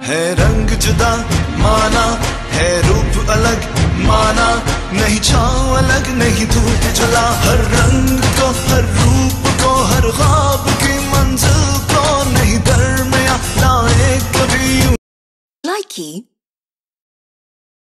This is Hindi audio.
है रंग जुदा माना, है रूप अलग माना, नहीं छाँव अलग नहीं धूप जला। हर रंग को, हर रूप को, हर ख्वाब की मंजिल को नहीं दरमिया लाए कभी। Likey